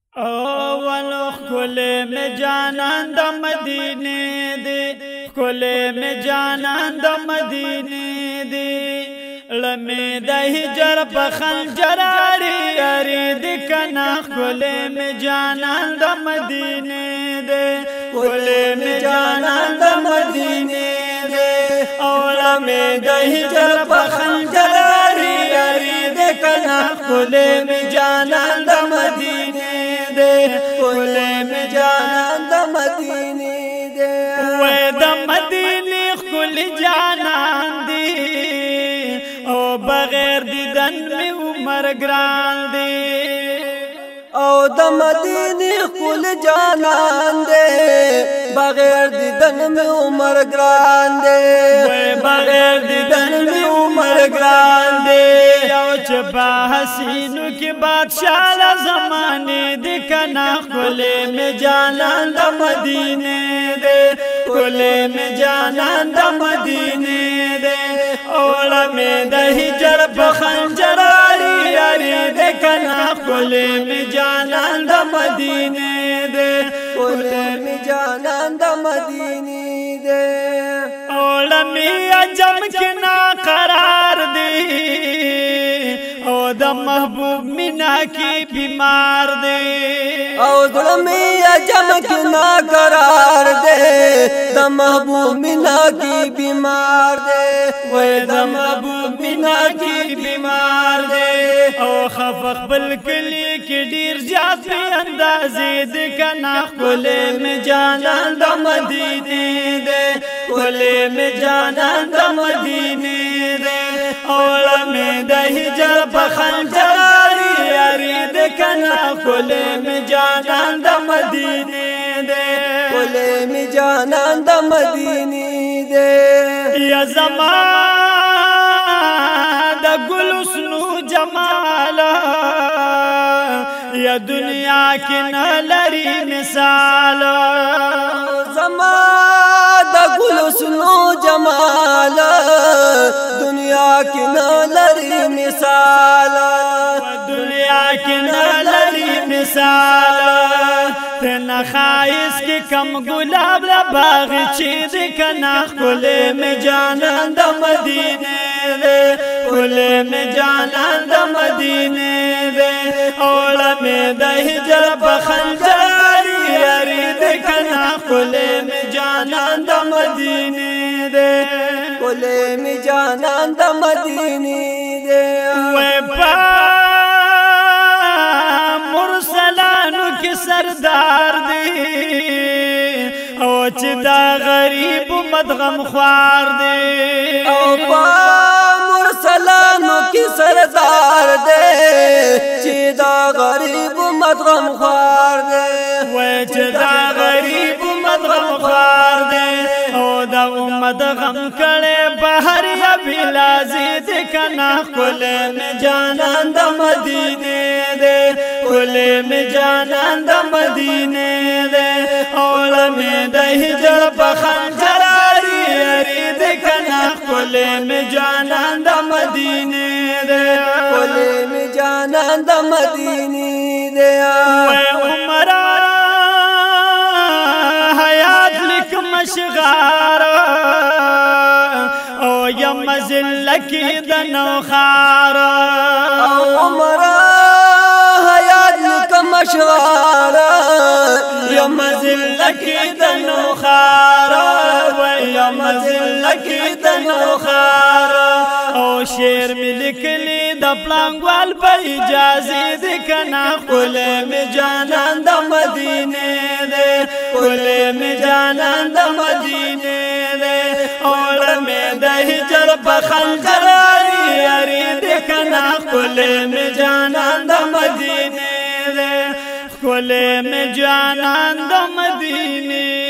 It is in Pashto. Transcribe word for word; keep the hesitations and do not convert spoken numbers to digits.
اول خلے میں جانان دا مدینے دے خلے میں جانان دا مدینے دے لمے دا ہجر پخنجر آری آری دکنا خلے میں جانان دا مدینے دے خلے میں جانان دا مدینے دے اولا میں دا ہجر پخنجر آری آری دکنا خلے میں جانان دا مدینے خلے میں جانان دا مدینے دے وے دا مدینے خل جانان دی او بغیر دیدن میں عمر گران دی او دا مدینے خل جانان دے بغیر دیدن میں عمر گران دے وے بغیر دیدن میں عمر گران دے چپا حسینو کی بادشاہ زمانے دکنا خلے میں جانان دا مدینے دے خلے میں جانان دا مدینے دے اولا میں دا ہجر پخنجر آری آری دکنا خلے میں جانان دا مدینے دے خلے میں جانان دا مدینے دے اولا میں عجم کنا قرار دی او دا محبوب مینا کی بیمار دے او ظلمی عجم کی نا قرار دے دا محبوب مینا کی بیمار دے وے دا محبوب مینا کی بیمار دے او خفق بلکلی کی دیر جات پی اندازی دکنا خلے میں جانان دا مدینے دے خلے میں جانان دا مدینے دے اولا میں دا ہجر پخنجر آری آری دکنا خلے میں جانان دا مدینے دے خلے میں جانان دا مدینے دے یا زمان دا گل اسنو جمالا یا دنیا کی نلری مثالا زمان دا گل اسنو جمالا دنیا کی نلری مثالا دنیا کی نلری مثالا تینا خائص کی کم گلاب باغ چید کنا خلے میں جانان دا مدینے دے خلے میں جانان دا مدینے دے اولا میں دا ہجر پخنجر آری آری دکنا خلے میں جانان دا مدینے دے خلے میں جانان دا مدینے دے وے پا مرسلانو کی سردار دی او چی دا غریب مدغم خوار دی او پا مرسلانو کی سردار دے چی دا غریب مدغم خوار دے وے چی دا غریب مدغم خوار دے او دا امت غم کڑے بہر یا بلازی دکنا خلے میں جانان دا مدینے دے خلے میں جانان دا مدینے دے اولا میں دا ہجر پخنجر آری آری دکنا خلے میں جانان دا مدینے دے خلے میں جانان دا مدینے دے وے عمر حیات لک مشغار او یم ذلکی دنو خار او عمر حیات لک مشغار یم ذلکی دنو خار یم ذلکی دنو خار او شیر ملک لی دا پلانگوال پا اجازی دکنا خلے میں جانان دا مدینے دے خلے میں جانان دا مدینے دے اولا میں دا ہجر پخنجر آری آری دکنا خلے میں جانان دا مدینے دے خلے میں جانان دا مدینے